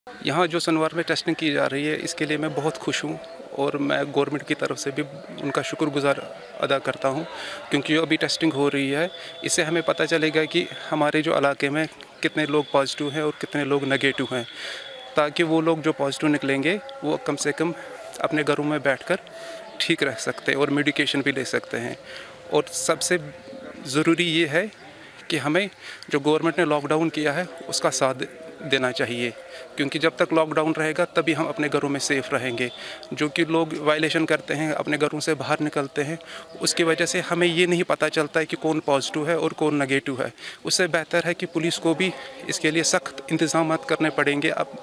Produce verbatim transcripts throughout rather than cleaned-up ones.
यहाँ जो सनवार में टेस्टिंग की जा रही है, इसके लिए मैं बहुत खुश हूँ और मैं गवर्नमेंट की तरफ से भी उनका शुक्रगुजार अदा करता हूँ, क्योंकि अभी टेस्टिंग हो रही है। इससे हमें पता चलेगा कि हमारे जो इलाके में कितने लोग पॉजिटिव हैं और कितने लोग नेगेटिव हैं, ताकि वो लोग जो पॉजिटिव निकलेंगे वो कम से कम अपने घरों में बैठकर ठीक रह सकते हैं और मेडिकेशन भी ले सकते हैं। और सबसे ज़रूरी ये है कि हमें जो गवर्नमेंट ने लॉकडाउन किया है उसका साथ देना चाहिए, क्योंकि जब तक लॉकडाउन रहेगा तभी हम अपने घरों में सेफ़ रहेंगे। जो कि लोग वायलेशन करते हैं, अपने घरों से बाहर निकलते हैं, उसकी वजह से हमें ये नहीं पता चलता है कि कौन पॉजिटिव है और कौन नेगेटिव है। उससे बेहतर है कि पुलिस को भी इसके लिए सख्त इंतज़ाम करने पड़ेंगे अप,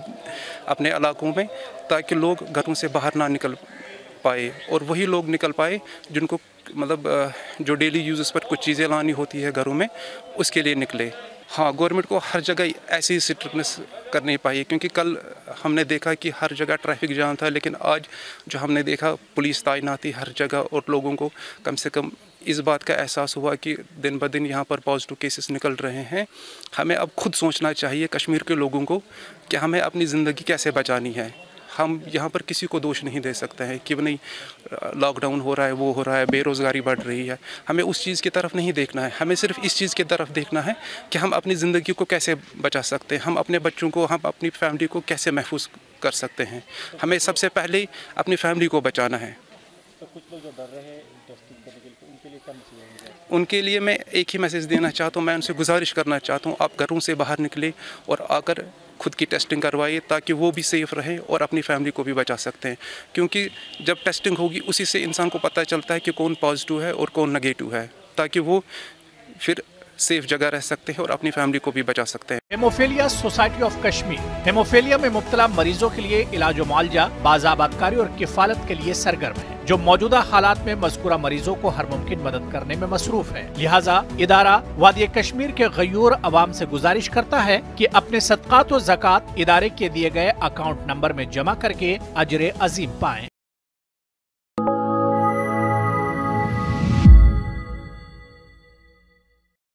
अपने इलाकों में, ताकि लोग घरों से बाहर ना निकल पाए और वही लोग निकल पाए जिनको मतलब जो डेली यूज़ पर कुछ चीज़ें लानी होती है घरों में, उसके लिए निकले। हाँ, गवर्नमेंट को हर जगह ऐसी स्ट्रिक्टनेस करनी चाहिए, क्योंकि कल हमने देखा कि हर जगह ट्रैफिक जाम था, लेकिन आज जो हमने देखा पुलिस तैनात थी हर जगह और लोगों को कम से कम इस बात का एहसास हुआ कि दिन ब दिन यहाँ पर पॉजिटिव केसेस निकल रहे हैं। हमें अब खुद सोचना चाहिए कश्मीर के लोगों को कि हमें अपनी ज़िंदगी कैसे बचानी है। हम यहाँ पर किसी को दोष नहीं दे सकते हैं कि नहीं लॉकडाउन हो रहा है, वो हो रहा है, बेरोज़गारी बढ़ रही है। हमें उस चीज़ की तरफ नहीं देखना है, हमें सिर्फ इस चीज़ की तरफ देखना है कि हम अपनी ज़िंदगी को कैसे बचा सकते हैं, हम अपने बच्चों को, हम अपनी फैमिली को कैसे महफूज कर सकते हैं। हमें सबसे पहले अपनी फैमिली को बचाना है। तो कुछ लोग जो डर रहे हैं टेस्टिंग करने के लिए, उनके लिए क्या मैसेज है? उनके लिए मैं एक ही मैसेज देना चाहता हूँ, मैं उनसे गुजारिश करना चाहता हूँ, आप घरों से बाहर निकले और आकर खुद की टेस्टिंग करवाइए, ताकि वो भी सेफ़ रहें और अपनी फैमिली को भी बचा सकते हैं। क्योंकि जब टेस्टिंग होगी उसी से इंसान को पता चलता है कि कौन पॉजिटिव है और कौन नेगेटिव है, ताकि वो फिर सेफ जगह रह सकते हैं और अपनी फैमिली को भी बचा सकते हैं। Haemophilia society of Kashmir haemophilia में मुब्तला मरीजों के लिए इलाज मुआवजा, बाज़ाबतकारी और किफालत के लिए सरगर्म है, जो मौजूदा हालात में मज़कूरा मरीजों को हर मुमकिन मदद करने में मसरूफ है। लिहाजा इदारा वादी कश्मीर के गयूर अवाम से गुजारिश करता है कि अपने सदक़ात व ज़कात इदारे के दिए गए अकाउंट नंबर में जमा करके अजर अजीम पाएं।